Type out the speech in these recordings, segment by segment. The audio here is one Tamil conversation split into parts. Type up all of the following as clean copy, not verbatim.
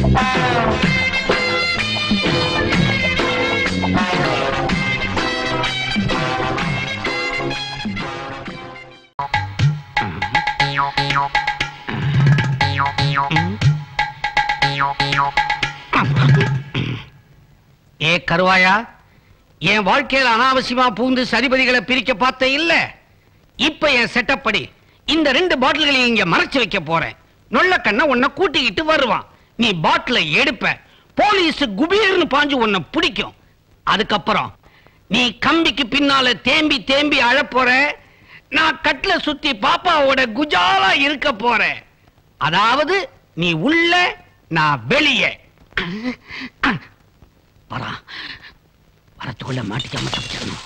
ஏ கருவாயா, என் வாழ்க்கையில அனாவசியமா பூந்து சரிபதிகளை பிரிக்க பார்த்த இல்ல. இப்ப என் செட்டப் படி இந்த 2 பாட்டில்களையும் இங்க மறைச்சு வைக்க போறேன். நொல்ல கண்ண உன்னை கூட்டிக்கிட்டு வருவான். நீ பாட்டில எடுப்ப, போலீஸ் குபீர்னு பாஞ்சு உன்னை பிடிக்கும். அதுக்கப்புறம் நீ கம்பிக்கு பின்னால தேம்பி தேம்பி அழப்போற. நான் கட்ல சுத்தி பாப்பாவோட குஜாலா இருக்க போறேன். அதாவது நீ உள்ள, நான் வெளியே. வரத்துக்குள்ள மாட்டிக்காம தப்பிச்சிடணும்.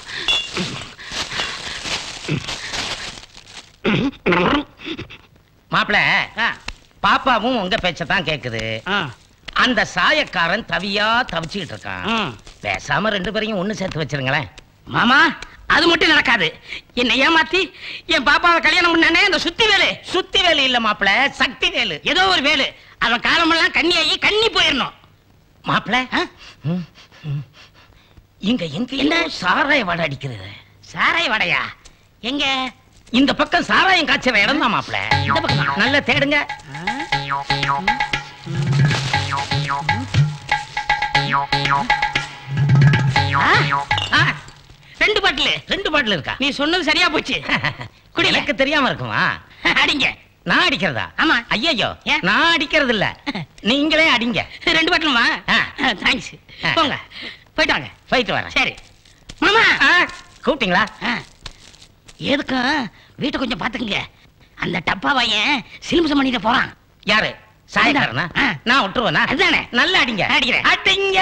மாப்பிள, பாப்பாவும் உங்க பேச்சதான் கேக்குது. அந்த சாயக்காரன் தவியா தவிச்சுக்கிட்டு இருக்கான். பேசாம 2 பேரையும் ஒண்ணு சேர்த்து வச்சிருங்களேன். மாமா, அது மட்டும் நடக்காது. என்ன ஏமாத்தி என் பாப்பாவை கல்யாணம் பண்ணானே அந்த சுத்தி வேலு. சுத்தி வேலு இல்ல மாப்பிள, சக்தி வேலு. ஏதோ ஒரு வேலு. அவன் காலமெல்லாம் கண்ணியாகி கண்ணி போயிடணும். மாப்பிள, இங்க எங்க சாராய வடை அடிக்கிறது. சாராய வடையா? எங்க? இந்த பக்கம் சாராயம் காய்ச்சற இடம் தான் மாப்பிள. இந்த பக்கம் நல்லா தேடுங்க. ரெண்டு பாட்டில் இருக்கா? நீ சொன்னது சரியா போச்சு. எனக்கு தெரியாம இருக்குமா? அடிங்க. நான் அடிக்கிறதா? ஆமா. ஐயோ, நான் அடிக்கிறது இல்ல, நீங்களே அடிங்க. 2 பாட்டிலுமா? தேங்க்ஸ். போங்க, போயிட்டாங்க. போயிட்டு வரேன். சரி மாமா. கூப்பிட்டீங்களா? எதுக்கு? வீட்டை கொஞ்சம் பாத்துக்கங்க. அந்த டப்பா பையன் சிலிம்சம் பண்ணிட்டு போறான். யாரு? சாயக்காரனா? நான் விட்டுருவேனா? அதுதானே. நல்லா அடிங்க. அடிக்கிறேன். அடிங்க.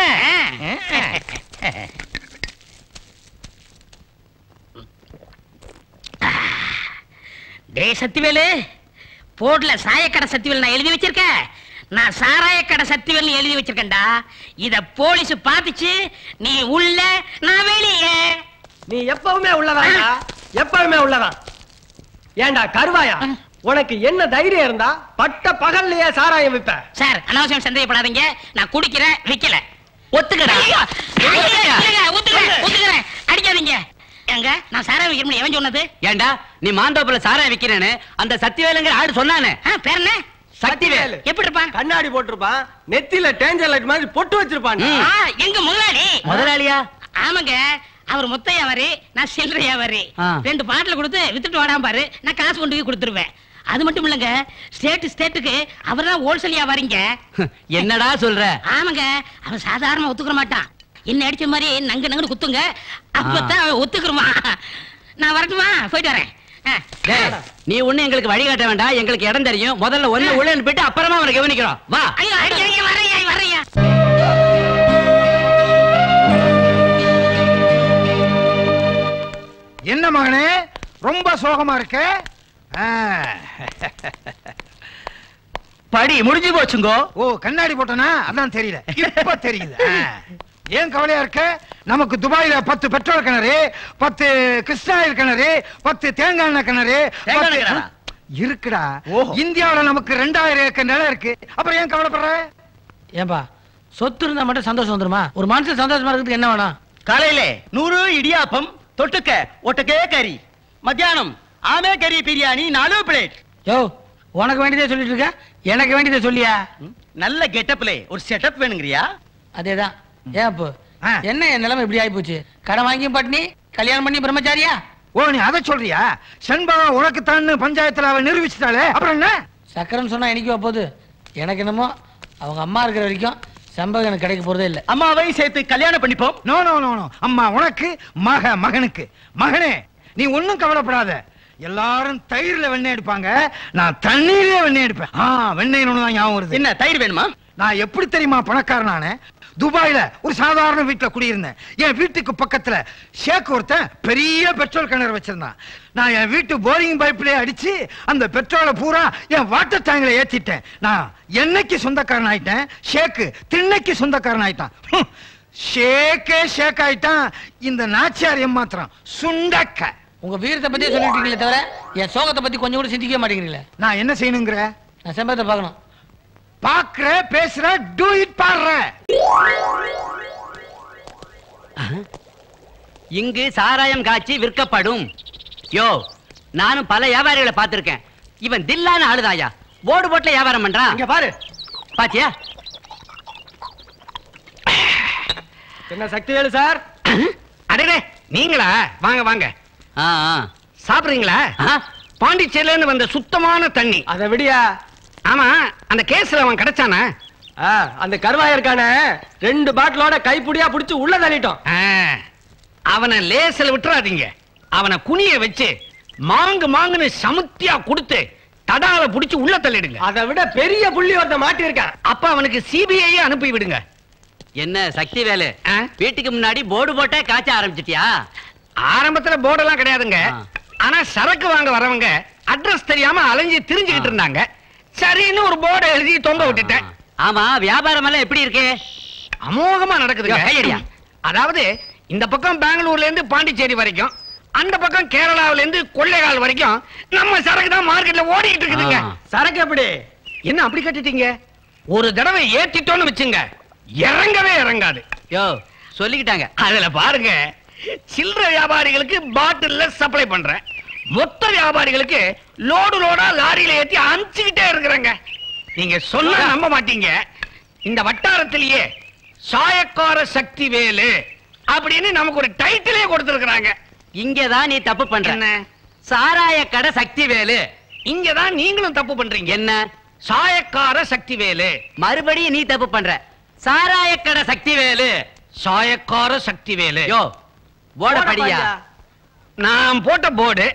டேய் சத்திவேலு, போர்ட்ல சாயக்கடை சத்திவேல் நான் எழுதி வச்சிருக்கேன். நான் சாராயக்கடை சத்திவேல் எழுதி வச்சிருக்கேன்டா. இத போலீஸ் பாத்துச்சு. நீ உள்ள, நான் வெளியே. நீ எப்பவுமே உள்ளதான், எப்பவுமே உள்ளதான். ஏண்டா கருவாயா, உனக்கு என்ன தைரியம் இருந்தா பட்ட பகல்லையே சாராயம் விப்ப? சார், அனாவசியம் சந்தேகப்படாதீங்க. நான் குடிக்கிறேன், விக்கல. ஒத்துக்கடா. ஒத்துக்கிறேன். அடிக்காதீங்க. எங்க நான் சாராயம் விக்கிறேன் எவன் சொன்னது? ஏண்டா நீ மாந்தோப்புல சாராயம் விக்கிறேன்னு அந்த சத்திவேலுங்கிற ஆடு சொன்னானே. பேர் என்ன? சத்திவேல். எப்படி இருப்பான்? கண்ணாடி போட்டிருப்பான், நெத்தில டேஞ்சர் லைட் மாதிரி பொட்டு வச்சிருப்பான். எங்க முதலாளி? முதலாளியா? ஆமாங்க, அவர் மொத்த வியாபாரி, நான் சில்லறை வியாபாரி. 2 பாட்டில் கொடுத்து வித்துட்டு வாடாம பாரு, நான் காசு கொண்டு போய் கொடுத்துருவேன். அது மட்டும் இல்லங்க, ஸ்டேட்டுக்கு அவர் தான் ஹோல்சேல் வியாபாரிங்க. என்னடா சொல்ற? ஆமாங்க, அவன் சாதாரணமா ஒத்துக்கிற மாட்டான். என்ன அடிச்ச மாதிரி நங்கு குத்துங்க, அப்பதான் அவன் ஒத்துக்குருமா. நான் வரட்டுமா? போயிட்டு வரேன். நீ ஒண்ணு எங்களுக்கு வழிகாட்ட வேண்டாம், எங்களுக்கு இடம் தெரியும். முதல்ல ஒண்ணு உள்ள போயிட்டு அப்புறமா அவனை கவனிக்கிறோம். வா. வரையா. என்ன மகனே, ரொம்ப சோகமா இருக்க? படி முடிஞ்சு போச்சுங்கோ. ஓ, கண்ணாடி போட்டனா? அதான் தெரியல, இப்ப தெரியுது. ஏன் கவலையா இருக்க? நமக்கு துபாயில 10 பெட்ரோல் கிணறு, 10 கிருஷ்ணாயில் கிணறு, 10 தேங்காய் எண்ணெய் கிணறு இருக்குடா. இந்தியாவில நமக்கு 2000 ஏக்கர் நிலம் இருக்கு. அப்புறம் ஏன் கவலைப்படுற? ஏன்பா, சொத்து இருந்தா மட்டும் சந்தோஷம் வந்துருமா? ஒரு மனுஷன் சந்தோஷமா இருக்கிறதுக்கு என்ன வேணும்? காலையில 100 இடியாப்பம், தொட்டுக்க ஒட்டக்கே கறி, மத்தியானம் ஆமே கறி பிரியாணி 4 பிளேட். யோ, உனக்கு வேண்டியதே சொல்லிட்டு இருக்க, எனக்கு வேண்டியதே சொல்லியா? நல்ல கெட்டப்ல ஒரு செட்டப் வேணுங்கறியா? அதேதான். ஏன் அப்போ என்ன என் நிலைமை இப்படி ஆகி போச்சு? கடன் வாங்கியும் பட்னி, கல்யாணம் பண்ணி பிரம்மச்சாரியா? ஓ, நீ அதை சொல்றியா? செண்பகம் உனக்கு தான் பஞ்சாயத்துல அவ நிரூபிச்சுட்டாளே, அப்புறம் என்ன? சக்கரன்னு சொன்னா எனக்கு போகுது. எனக்கு என்னமோ அவங்க அம்மா இருக்கிற வரைக்கும் செண்பகம் எனக்கு கிடைக்க போறதே இல்ல. அம்மாவையும் சேர்த்து கல்யாணம் பண்ணிப்போம். No no no no. அம்மா உனக்கு, மகனுக்கு. மகனே, நீ ஒன்னும் கவலைப்படாத. எல்லாரும் தயிர்ல வெண்ணெய் எடுப்பாங்க, நான் தண்ணீர்ல வெண்ணெய் எடுப்பேன். வெண்ணெய் தான் ஞாபகம் வருது. என்ன தயிர் வேணுமா? நான் எப்படி தெரியுமா பணக்காரனானே? துபாயில ஒரு சாதாரண வீட்டுல குடியிருந்தேன். என் வீட்டுக்கு பக்கத்துல ஷேக் ஒருத்தன் பெரிய பெட்ரோல் கிணறு வச்சிருந்தான். நான் என் வீட்டு போரிங் பைப்லயே அடிச்சு அந்த பெட்ரோலை பூரா என் வாட்டர் டேங்க்ல ஏத்திட்டேன். நான் என்னைக்கு சொந்தக்காரன் ஆயிட்டேன், ஷேக்கு திண்ணைக்கு சொந்தக்காரன் ஆயிட்டான். ஷேக் ஆயிட்டான். இந்த நாச்சியார் ஏமாத்திரம் சுண்டக்க. உங்க வீரத்தை பத்தி சொல்லிட்டு இருக்கீங்களே தவிர என் சோகத்தை பத்தி கொஞ்சம் கூட சிந்திக்க மாட்டேங்கிறீங்களே. நான் என்ன செய்யணுங்கிற? நான் செம்பகத்தை பார்க்கணும். பாக்குற பேசுற டூ இட் பாடுற. இங்கு சாராயம் காய்ச்சி விற்கப்படும். யோ, நானும் பல வியாபாரிகளை பார்த்திருக்கேன். இவன் தில்லான ஆளுதாயா, போர்டு போட்ல வியாபாரம் பண்றான். இங்க பாரு, பாத்தியா? என்ன சக்திவேலு சார்? அடடே, நீங்களா? வாங்க வாங்க. சாப்பிடுறீங்களா? பாண்டிச்சேரியில இருந்து வந்த சுத்தமான தண்ணி. அதை விடியா. ஆமா, அந்த கேஸ்ல அவன் கிடைச்சானா? அந்த கருவாயா இருக்கானே, 2 பாட்டிலோட கைப்புடியா புடிச்சு உள்ள தள்ளிட்டோம். அவனை லேசில் விட்டுறாதீங்க. அவனை குனிய வச்சு மாங்குன்னு சமுத்தியா கொடுத்து தடால புடிச்சு உள்ள தள்ளிடுங்க. அதை விட பெரிய புள்ளி ஒருத்த மாட்டி இருக்கான். அப்ப அவனுக்கு சிபிஐ அனுப்பி விடுங்க. என்ன சக்தி வேலு, வீட்டுக்கு முன்னாடி போர்டு போட்டே காய்ச்ச ஆரம்பிச்சிட்டியா? ஆரம்பத்துல போர்டெல்லாம் கிடையாதுங்க. ஆனா சரக்கு வாங்க வரவங்க அட்ரஸ் தெரியாம அலைஞ்சு திரிஞ்சுக்கிட்டு இருந்தாங்க. சரின்னு ஒரு போர்டை எழுதி தொங்க விட்டுட்டேன். ஆமா, வியாபாரம் எல்லாம் எப்படி இருக்கு? அமோகமா நடக்குதுங்க. கையடியா. அதாவது இந்த பக்கம் பெங்களூர்ல இருந்து பாண்டிச்சேரி வரைக்கும், அந்த பக்கம் கேரளாவில இருந்து கொள்ளைகால் வரைக்கும் நம்ம சரக்கு தான் மார்க்கெட்ல ஓடிட்டு இருக்குதுங்க. சரக்கு எப்படி? என்ன அப்படி கட்டிட்டீங்க? ஒரு தடவை ஏத்திட்டோன்னு வச்சுங்க, இறங்கவே இறங்காது. யோ, சொல்லிக்கிட்டாங்க. அதுல பாருங்க, சில்லற வியாபாரிகளுக்கு பாட்டில்ல சப்ளை பண்றேன், மொத்த வியாபாரிகளுக்கு லோடு லோடா லாரியில ஏத்தி அனுப்பிச்சுக்கிட்டே இருக்கிறேங்க. நீங்க சொன்னா நம்ப மாட்டீங்க, இந்த வட்டாரத்திலேயே சாயக்கார சக்தி வேலு அப்படின்னு நமக்கு ஒரு டைட்டிலே கொடுத்திருக்கிறாங்க. இங்கதான் நீ தப்பு பண்ற. என்ன? சாராய கடை சக்தி வேலு. இங்கதான் நீங்களும் தப்பு பண்றீங்க. என்ன? சாயக்கார சக்தி வேலு. மறுபடியும் நீ தப்பு பண்ற. சாராய கடை சக்தி வேலு. சாயக்கார சக்தி வேலு. யோ, போர்ட படியா. நான் போட்ட போர்டு.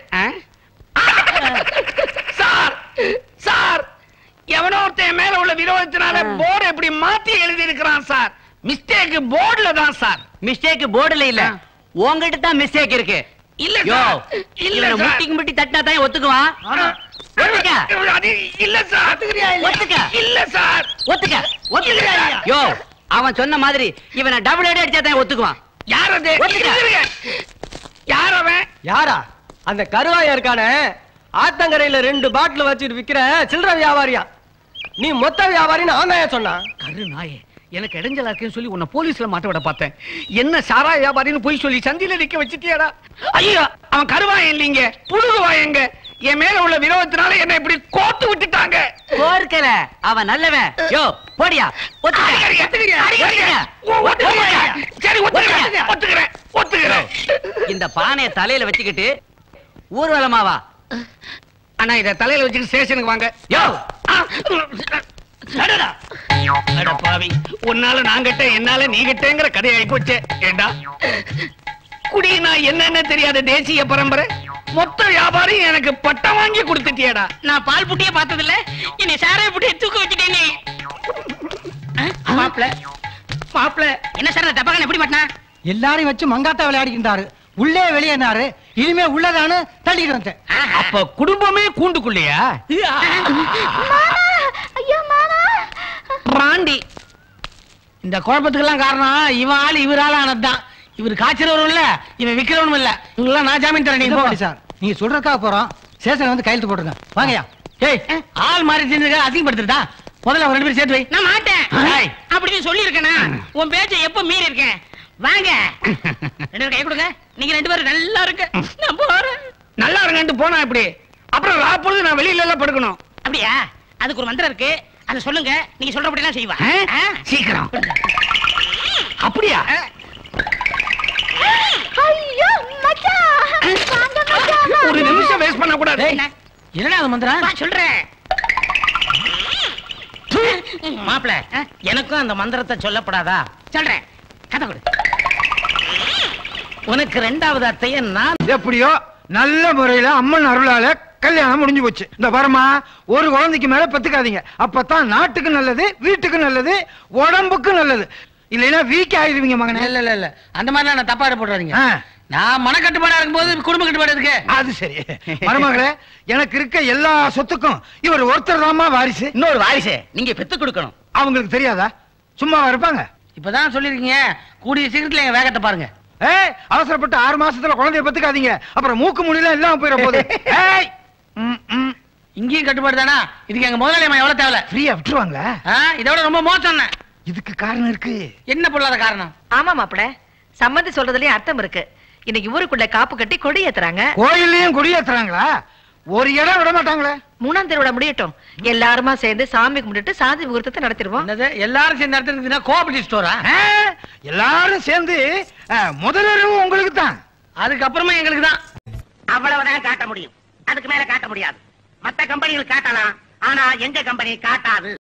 சார் சார், எவனோ ஒருத்தன் மேல உள்ள விரோதத்தினால போர்டு எப்படி மாத்தி எழுதி இருக்கிறான் சார். மிஸ்டேக் போர்டுல தான் சார். மிஸ்டேக் போர்டுல இல்ல, உங்ககிட்ட தான் மிஸ்டேக் இருக்கு. இல்ல யோ, இல்ல இவனை சார். முட்டிக்கு முட்டி தட்டினா தான் ஒத்துக்குவான். ஒத்துக்க. அது இல்ல சார். ஒத்துக்க. இல்ல சார். ஒத்துக்க. ஒத்துக்க. யோ, அவன் சொன்ன மாதிரி இவனை டபுள் அடி அடிச்சா தான் ஒத்துக்குவான். யார் அது? ஒத்துக்க. யார் அவன்? யாரா? அந்த கருவாயா இருக்கானே, ஆத்தங்கரையில 2 பாட்டில் வச்சுட்டு விக்கிற சில்லற வியாபாரியா. நீ மொத்த வியாபாரின்னு ஆந்தாயா சொன்னா? கரு நாயே, எனக்கு இடைஞ்சலா இருக்குன்னு சொல்லி உன்னை போலீஸ்ல மாட்ட விட பார்த்தேன். என்ன சாரா வியாபாரின்னு போய் சொல்லி சந்தியில நிக்க வச்சிட்டியாடா? ஐயோ, அவன் கருவாயன் இல்லீங்க, புழுகுவாயங்க. என் மேல உள்ள விரோதத்தினால என்ன இப்படி கோத்து விட்டுட்டாங்க. கோர்க்கல, அவன் நல்லவன். யோ, போடியா. ஒத்துக்கிறேன். இந்த பானைய தலையில வச்சுக்கிட்டு ஊர்வலமாவா? அண்ணா, இத தலையில வச்சுட்டு ஸ்டேஷனுக்கு வாங்க. யோ, பாவி, உன்னால நான் கட்ட, என்னால நீ கட்டேங்கிற கதையாயி போச்சே. ஏண்டா குடினா என்னன்னு தெரியாத தேசிய பரம்பரை மொத்த வியாபாரி எனக்கு பட்டம் வாங்கி கொடுத்துட்டியடா. நான் பால் புட்டியே பார்த்தது இல்ல, என்னை சாராய புட்டியை தூக்க வச்சுட்டேனே. மாப்பிள என்ன சார் டப்பாங்க எப்படி மாட்டினா? எல்லாரையும் வச்சு மங்காத்தா விளையாடிக்கிட்டாரு. உள்ளே வெளியேனாரு, இனிமே உள்ளதானு தள்ளிட்டு வந்தேன். அப்ப குடும்பமே கூண்டுக்குள்ளையா? ராண்டி, இந்த குழப்பத்துக்கெல்லாம் காரணம் இவன் ஆள் இவரால ஆனதுதான். இவர் காய்ச்சறவரும் இல்ல, இவன் விக்கிறவனும் இல்ல. இவங்கெல்லாம் நான் ஜாமீன் தரேன். நீங்க போங்க சார், நீங்க சொல்றதுக்காக போறோம். ஸ்டேஷன்ல வந்து கையெழுத்து போட்டுருங்க. வாங்கயா. ஏய், ஆள் மாறி செஞ்சதுக்கு அசிங்கப்படுத்துறதா? முதல்ல அவங்க 2 பேரும் சேர்த்து வை. நான் மாட்டேன் அப்படின்னு சொல்லி இருக்கேனா? உன் பேச்சை எப்ப மீறி இருக்கேன்? வாங்க, 2 பேரும் கை கொடுங்க. நீங்க 2 பேரும் நல்லா இருக்கு. நான் போறேன். நல்லா இருங்கன்ட்டு போனா இப்படி அப்புறம் ராப்பொழுது நான் வெளியில எல்லாம் படுக்கணும். அப்படியா? அதுக்கு ஒரு மந்திரம் இருக்கு, அதை சொல்லுங்க. நீங்க சொல்றபடிலாம் செய்வா. சீக்கிரம். அப்படியா? ஐயோ மச்சான், வாங்க மச்சான். ஒரு நிமிஷம் வேஸ்ட் பண்ண கூடாது. என்னடா அது மந்திரம்? சொல்றேன். மாப்பிள, எனக்கும் அந்த மந்திரத்தை சொல்லப்படாதா? சொல்றேன். கதை கொடு. உனக்கு 2வது அத்தைய நான். எப்படியோ நல்ல முறையில அம்மன் அருளால கல்யாணம் முடிஞ்சு போச்சு. இந்த வரமா ஒரு குழந்தைக்கு மேல பெத்துக்காதீங்க. அப்பதான் நாட்டுக்கு நல்லது, வீட்டுக்கு நல்லது, உடம்புக்கு நல்லது. இல்லைன்னா வீக் ஆயிடுவீங்க மகனே. இல்ல இல்ல இல்ல, அந்த மாதிரி நான் தப்பா போடுறாதீங்க. நான் மனக்கட்டுப்பாடா இருக்கும்போது குடும்ப கட்டுப்பாடு இருக்கு. அது சரி. மருமகளே, எனக்கு இருக்க எல்லா சொத்துக்கும் இவர் ஒருத்தர் தாமா வாரிசு. இன்னொரு வாரிசு நீங்க பெத்து கொடுக்கணும். அவங்களுக்கு தெரியாதா? சும்மா இருப்பாங்க. இப்பதான் சொல்லிருக்கீங்க, கூடிய சீக்கிரத்துல எங்க வேகத்தை பாருங்க. அவசரப்பட்டு 6 மாசத்துல குழந்தைய பெத்துக்காதீங்க. அப்புறம் மூக்கு முடியல எல்லாம் போயிட போகுது. இங்கேயும் கட்டுப்பாடு தானா? இதுக்கு எங்க முதலாளி அம்மா எவ்வளவு தேவை? ஃப்ரீயா விட்டுருவாங்களா? இதோட ரொம்ப மோசம். இதுக்கு காரணம் இருக்கு. என்ன பொருளாத காரணம்? ஆமா மாப்பிள, சம்மந்தி சொல்றதுலயும் அர்த்தம் இருக்கு. இன்னைக்கு ஊருக்குள்ள காப்பு கட்டி கொடி ஏத்துறாங்க. கோயிலையும் கொடி ஏத்துறாங்களா? ஒரு இடம் விட மாட்டாங்களே. 3ஆம் திருவிழா முடியட்டும், எல்லாருமா சேர்ந்து சாமி கும்பிட்டுட்டு சாந்தி முகூர்த்தத்தை நடத்திடுவோம். எல்லாரும் சேர்ந்து நடத்துறதுன்னா கோஆபரேட்டிவ் ஸ்டோரா? எல்லாரும் சேர்ந்து முதலிரவு உங்களுக்கு தான், அதுக்கப்புறமா எங்களுக்கு தான். அவ்வளவுதான் காட்ட முடியும், அதுக்கு மேல காட்ட முடியாது. மத்த கம்பெனிகள் காட்டலாம், ஆனா எங்க கம்பெனி காட்டாது.